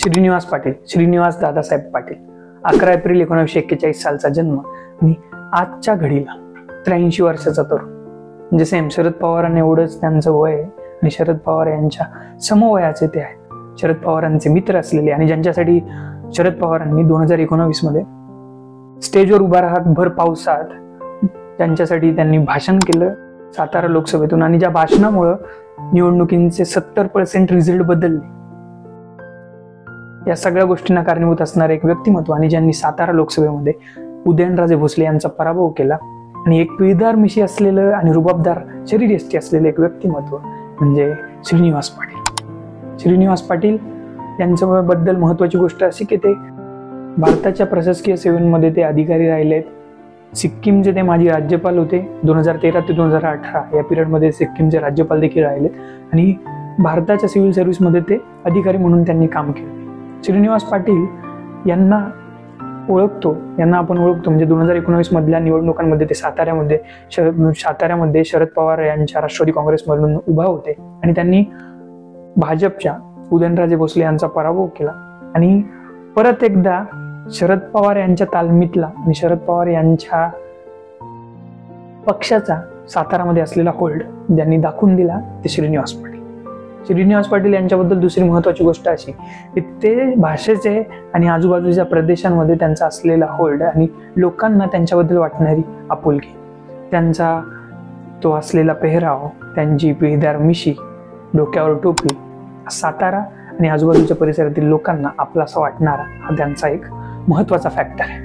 Shrinivas Patil, Shrinivas Dadasaheb Patil, 11 April 1941 सालचा जन्म आणि आजच्या घडीला 83 वर्षाचा तरुण. म्हणजे सेम शरद पवारांनी एवढंच त्यांचं वय आहे आणि शरद पवार यांच्या समवयाचे ते आहेत. शरद पवारांचे मित्र असलेले आणि ज्यांच्यासाठी शरद पवारांनी 2019 मध्ये स्टेजवर उभा राहत भर पावसात त्यांच्यासाठी त्यांनी भाषण केलं सातारा लोकसभेतून, आणि ज्या भाषणामुळं निवडणुकींचे 70% रिझल्ट बदलले. या सगळ्या गोष्टींना कारणीभूत असणारे एक व्यक्तिमत्व आणि ज्यांनी सातारा लोकसभेमध्ये उदयनराजे भोसले यांचा पराभव केला, आणि एक पिळदार मिशी असलेलं आणि रुबाबदार शरीरयष्टी असलेलं एक व्यक्तिमत्व म्हणजे श्रीनिवास पाटील. श्रीनिवास पाटील यांच्याबद्दल महत्वाची गोष्ट अशी की ते भारताच्या प्रशासकीय सेवांमध्ये ते अधिकारी राहिलेत. सिक्कीमचे ते माजी राज्यपाल होते. 2013 ते 2018 या पिरियडमध्ये सिक्कीमचे राज्यपाल देखील राहिलेत आणि भारताच्या सिव्हिल सर्व्हिसमध्ये ते अधिकारी म्हणून त्यांनी काम केले. श्रीनिवास पाटील यांना आपण ओळखतो म्हणजे 2019 मधल्या निवडणुकांमध्ये ते साताऱ्यामध्ये शरद पवार यांच्या राष्ट्रवादी काँग्रेसमधून उभा होते आणि त्यांनी भाजपच्या उदयनराजे भोसले यांचा पराभव केला आणि परत एकदा शरद पवार यांच्या तालमीतला आणि शरद पवार यांच्या पक्षाचा सातारामध्ये असलेला होल्ड ज्यांनी दाखवून दिला ते श्रीनिवास पाटील. श्रीनिवास पाटील यांच्याबद्दल दुसरी महत्वाची गोष्ट अशी की ते भाषेचे आणि आजूबाजूच्या प्रदेशांमध्ये त्यांचा असलेला होल्ड आणि लोकांना त्यांच्याबद्दल वाटणारी आपुलकी, त्यांचा तो असलेला पेहराव, त्यांची पिळदार मिशी, डोक्यावर टोपी, सातारा आणि आजूबाजूच्या परिसरातील लोकांना आपलासा वाटणारा हा त्यांचा एक महत्वाचा फॅक्टर आहे.